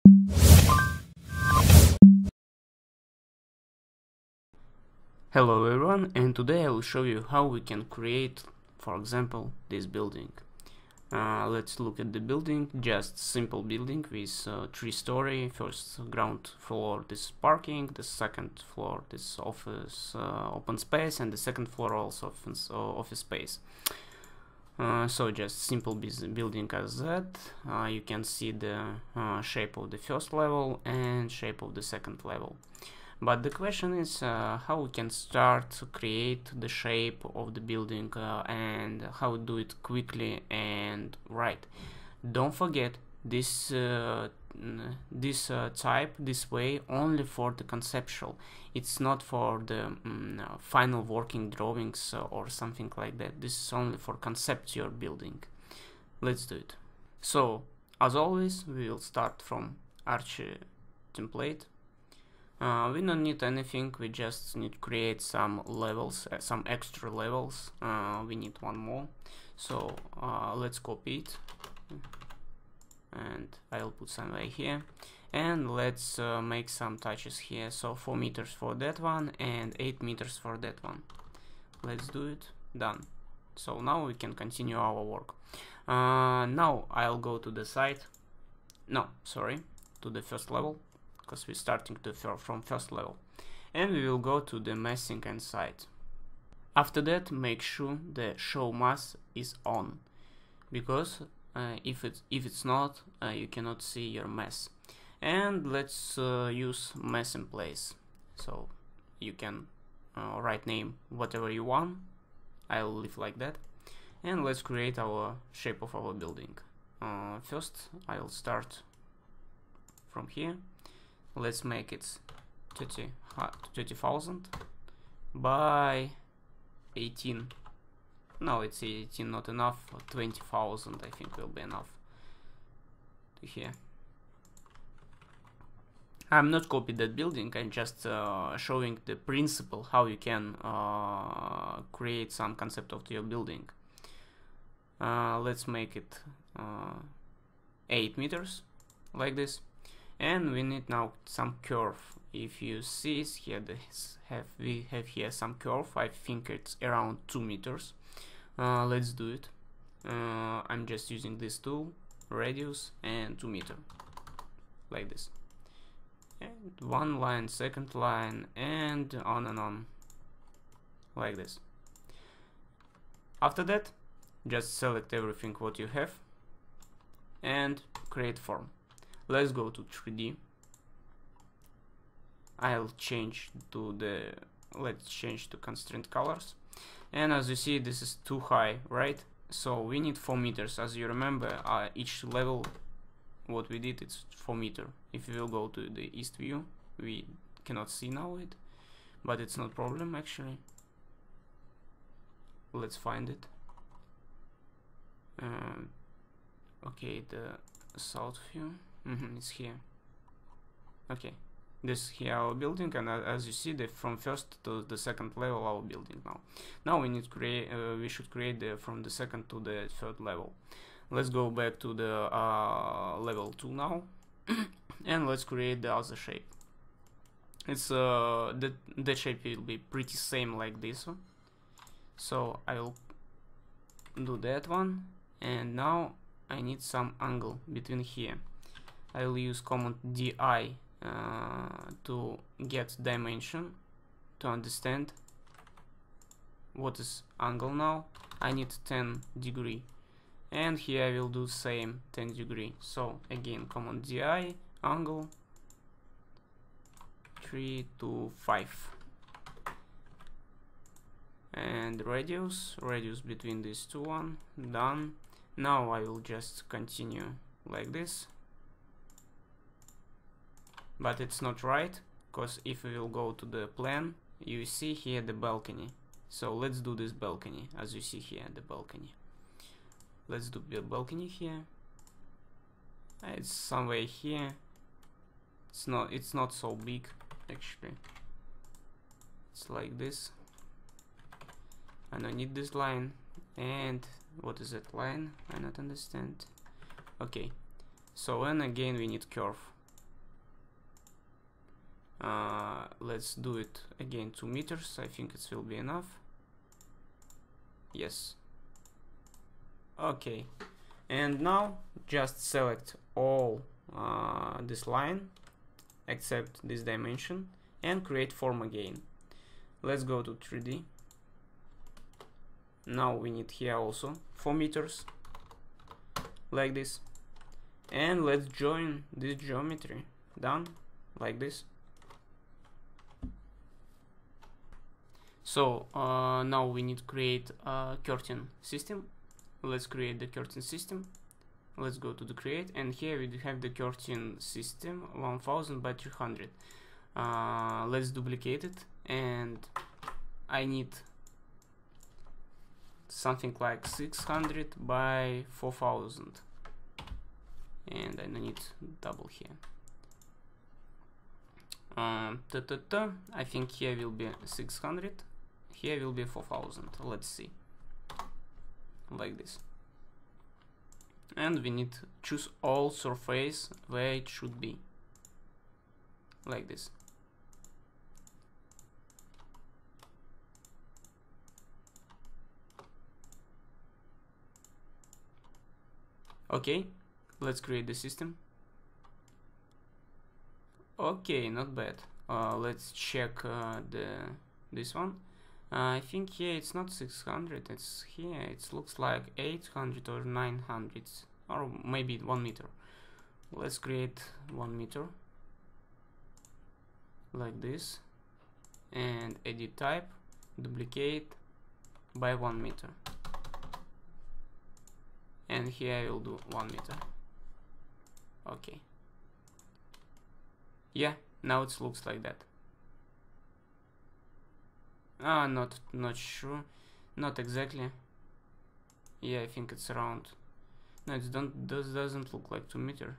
Hello everyone, and today I will show you how we can create, for example, this building. Let's look at the building. Just simple building with 3-story. First ground floor this parking, the second floor this office open space, and the second floor also office space. So just simple building as that. You can see the shape of the first level and shape of the second level. But the question is how we can start to create the shape of the building and how do it quickly and right. Don't forget this type, this way, only for the conceptual. It's not for the final working drawings or something like that. This is only for concept you're building. Let's do it. So as always, we will start from Archie template. We don't need anything, we just need to create some levels, some extra levels. We need one more, so let's copy it and I'll put some right here, and let's make some touches here. So 4 meters for that one and 8 meters for that one. Let's do it. Done. So now we can continue our work. Now I'll go to the site, to the first level, because we're starting from first level, and we will go to the massing and site. After that, make sure the show mass is on, because if it's not, you cannot see your mass. And let's use mass in place, so you can write name whatever you want. I'll leave like that, and let's create our shape of our building. First I'll start from here. Let's make it 30,000 by 18. No, it's 18 not enough. 20,000 I think will be enough to here. I'm not copying that building, I'm just showing the principle how you can create some concept of your building. Let's make it 8 meters like this. And we need now some curve. If you see here, we have here some curve. I think it's around 2 meters. Let's do it. I'm just using this tool, radius and 2 meter, like this. And one line, second line, and on, like this. After that, just select everything what you have and create form. Let's go to 3D. Let's change to constraint colors. And as you see, this is too high, right? So we need 4 meters. As you remember, each level, what we did, it's 4 meters. If we will go to the east view, we cannot see now it, but it's not problem actually. Let's find it. Okay, the south view. It's here. Okay, this is here our building, and as you see, from first to the second level our building now we need to create we should create from the second to the third level. Let's go back to the level 2 now and let's create the other shape. It's the shape will be pretty same like this one, so I will do that one, and now I need some angle between here. I will use command DI to get dimension, to understand what is angle now. I need 10 degree, and here I will do same 10 degree. So again, command DI, angle 3 to 5, and radius between these two one. Done. Now I will just continue like this. But it's not right, because if we will go to the plan, you see here the balcony. So let's do this balcony, as you see here, the balcony. Let's do the balcony here. It's somewhere here. It's not so big actually. It's like this. I don't need this line. And what is that line? I not understand. Okay, so and again we need curve. Let's do it again, 2 meters. I think it will be enough. Yes. Okay, and now just select all this line except this dimension and create form again. Let's go to 3D. Now we need here also 4 meters like this, and let's join this geometry. Done, like this. So now we need to create a curtain system. Let's create the curtain system. Let's go to the create, and here we have the curtain system 1000 by 300. Let's duplicate it, and I need something like 600 by 4000, and I need double here. I think here will be 600, here will be 4000. Let's see, like this. And we need to choose all surface where it should be, like this. Okay, let's create the system. Okay, not bad. Let's check this one. I think here it's not 600, it's here, it looks like 800 or 900, or maybe 1 meter. Let's create 1 meter, like this, and edit type, duplicate by 1 meter. And here I will do 1 meter. Okay. Yeah, now it looks like that. Not sure, not exactly. Yeah, I think it's around. No, it doesn't look like 2 meter.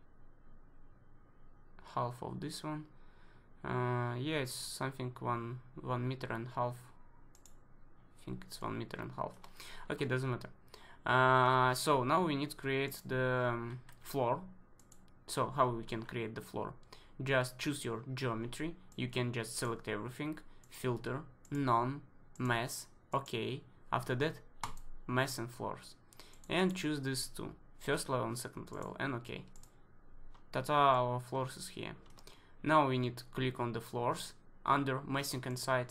Half of this one. Yeah, it's something 1 meter and half. I think it's 1 meter and half. Okay, doesn't matter. So now we need to create the floor. So how we can create the floor? Just choose your geometry. You can just select everything, filter, none, mass. Okay, after that mass and floors, and choose these two, first level and second level, and okay. Tata, our floors is here. Now we need to click on the floors. Under massing inside,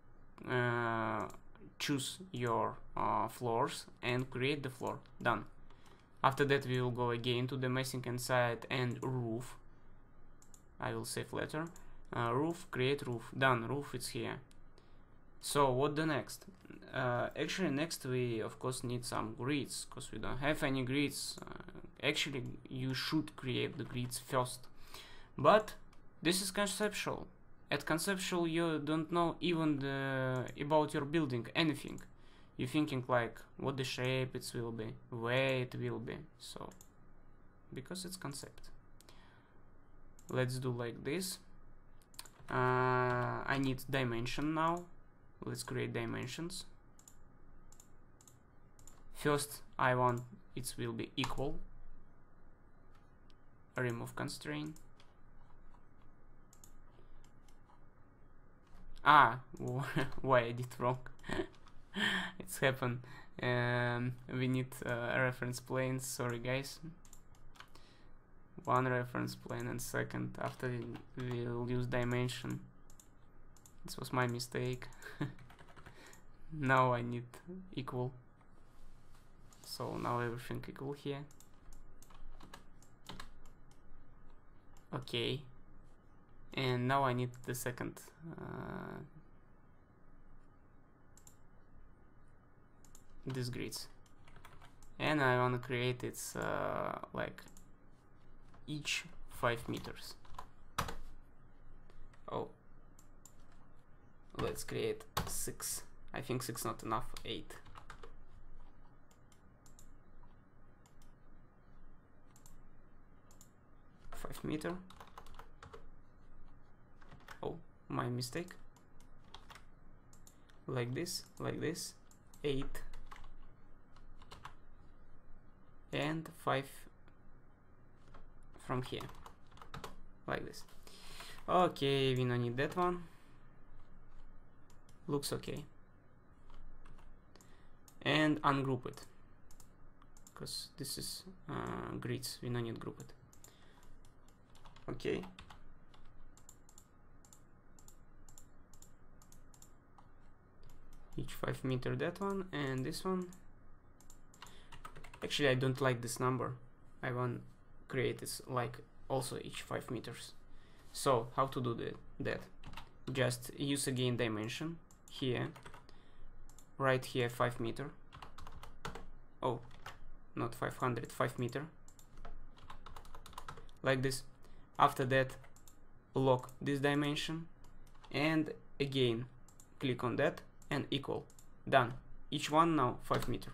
choose your floors and create the floor. Done. After that we will go again to the massing inside and roof. I will save later. Roof, create roof. Done. Roof is here. So what the next? Actually next we of course need some grids, because we don't have any grids. Actually you should create the grids first, but this is conceptual. At conceptual you don't know even about your building anything. You're thinking like what the shape it will be, where it will be. So because it's concept, let's do like this. I need dimension now. Let's create dimensions. First I want it will be equal. Remove constraint. Why I did wrong? It's happened. We need a reference plane. Sorry guys. One reference plane and second. After we'll use dimension. This was my mistake. Now I need equal. So now everything equal here. Okay. And now I need the second. These grids. And I want to create it's like each 5 meters. Oh. Let's create 6. I think 6 not enough. 8. meter. Oh, my mistake. Like this, 8 and 5 from here, like this. Okay, we don't need that one. Looks okay. And ungroup it, because this is grids, we don't need group it. Okay. Each 5 meter that one, and this one. Actually, I don't like this number. I want create this like also each 5 meters. So how to do that? Just use again dimension here. Right here 5 meter. Oh, not 500, 5 meter. Like this. After that, lock this dimension, and again click on that and equal. Done. Each one now 5 meter.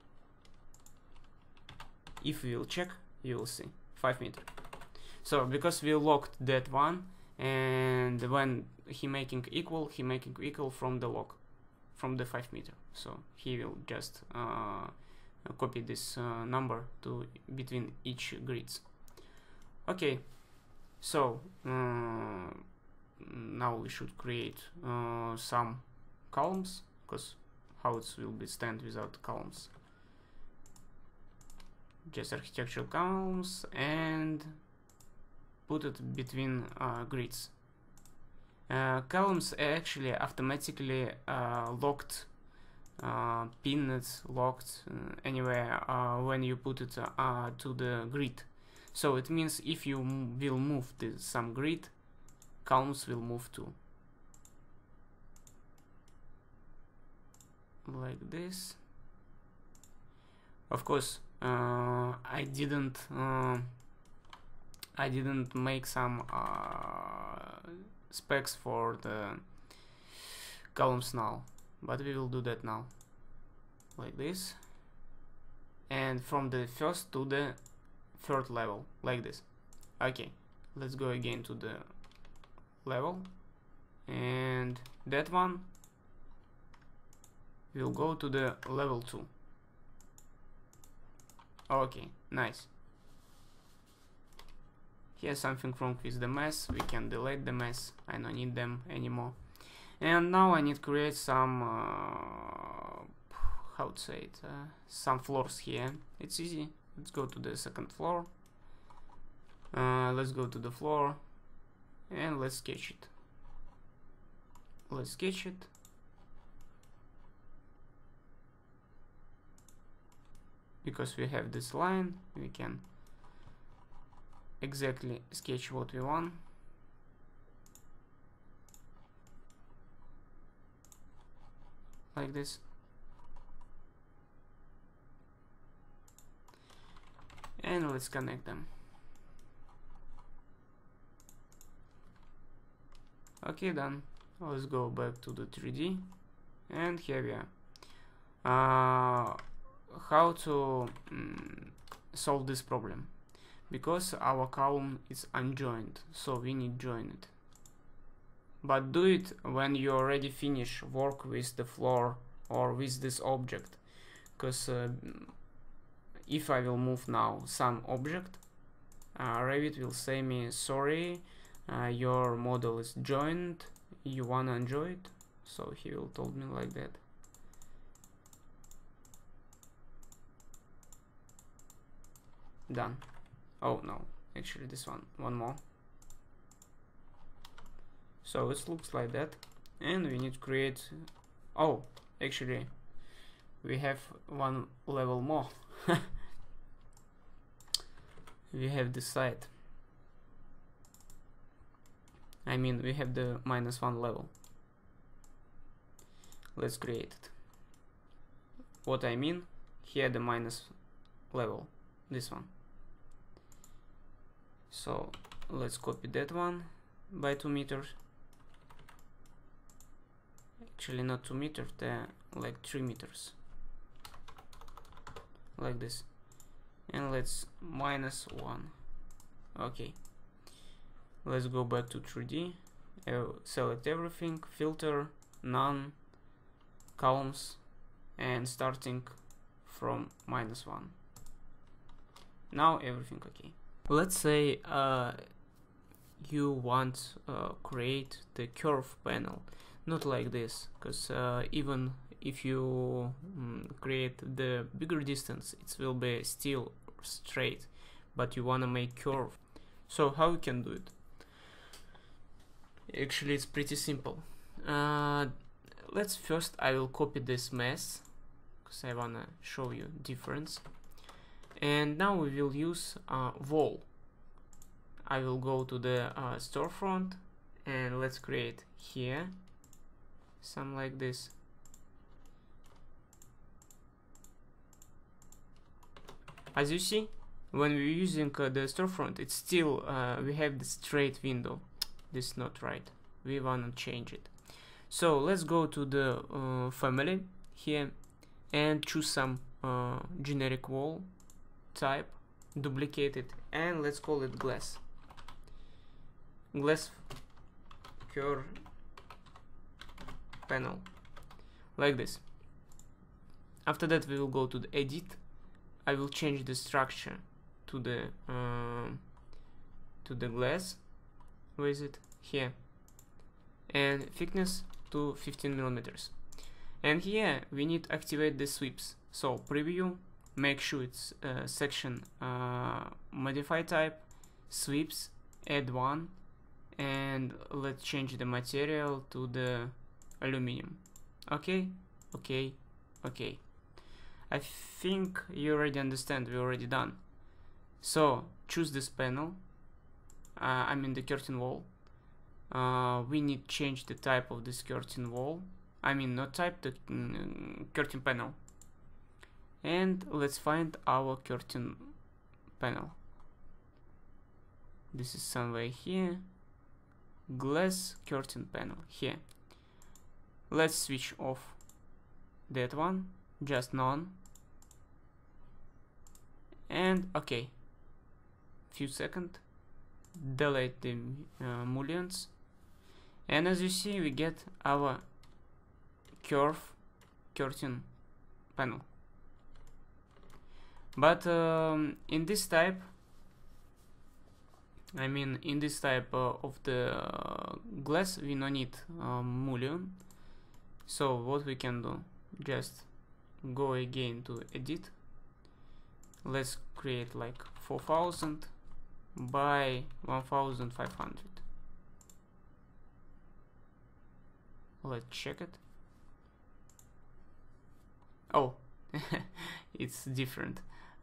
If we will check, you will see 5 meter. So because we locked that one, and when he making equal from the lock, from the 5 meter. So he will just copy this number to between each grids. Okay. So now we should create some columns, because house will be stand without columns. Just architectural columns and put it between grids. Columns are actually automatically locked, pinned, locked anywhere when you put it to the grid. So it means if you will move some grid, columns will move too. Like this. Of course, I didn't make some specs for the columns now, but we will do that now. Like this. And from the first to the third level, like this. Okay, let's go again to the level, and that one will go to the level 2. Okay, nice. Here's something wrong with the mesh. We can delete the mesh. I don't need them anymore. And now I need to create some how to say it, some floors here. It's easy. Let's go to the second floor. Let's go to the floor and let's sketch it. Let's sketch it. Because we have this line, we can exactly sketch what we want. Like this. And let's connect them. Okay, done. Let's go back to the 3D, and here we are. How to solve this problem? Because our column is unjoined, so we need to join it. But do it when you already finish work with the floor or with this object, because if I will move now some object, Revit will say me, sorry, your model is joined, you wanna unjoin it. So he will told me like that. Done. Oh no, actually this one more. So it looks like that, and we need to create, oh, actually we have one level more. We have this side, I mean we have the -1 level. Let's create it. What I mean, here the minus level, this one. So let's copy that one by 2 meters. Actually not 2 meters, they're like 3 meters. Like this. And let's -1. Okay. Let's go back to 3D. Select everything, filter, none, columns, and starting from -1. Now everything okay. Let's say you want create the curve panel, not like this, because even if you create the bigger distance, it will be still straight, but you want to make curve. So how you can do it? Actually, it's pretty simple. Let's first, I will copy this mess because I wanna show you difference. And now we will use wall. I will go to the storefront and let's create here some like this. As you see, when we're using the storefront, it's still we have the straight window. This is not right. We wanna change it. So let's go to the family here and choose some generic wall type, duplicate it, and let's call it glass curve panel, like this. After that we will go to the edit. I will change the structure to the glass. Where is it? Here. And thickness to 15 millimeters. And here we need to activate the sweeps. So preview, make sure it's section modify type, sweeps, add one, and let's change the material to the aluminum. Okay, okay, okay. I think you already understand, we already done. So choose this panel, I mean the curtain wall. We need to change the type of this curtain wall, I mean not type, the curtain panel. And let's find our curtain panel. This is somewhere here. Glass curtain panel here. Let's switch off that one, just none, and okay. Few seconds, delete the mullions, and as you see we get our curve curtain panel. But in this type, I mean in this type of the glass, we don't need mullion. So what we can do, just go again to edit. Let's create like 4000 by 1500. Let's check it. Oh, it's different.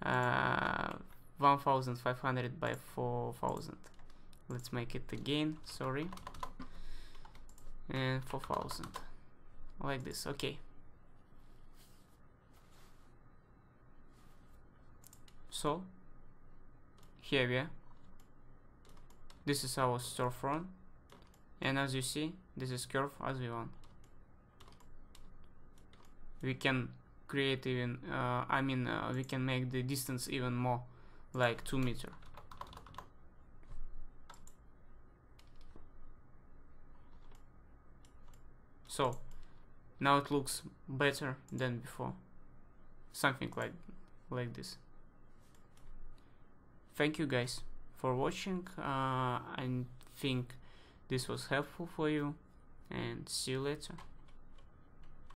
1500 by 4000. Let's make it again, sorry. And 4000, like this. Okay. So here we are. This is our storefront, and as you see, this is curve as we want. We can create even we can make the distance even more, like 2 meters. So now it looks better than before, something like this. Thank you guys for watching. I think this was helpful for you, and see you later.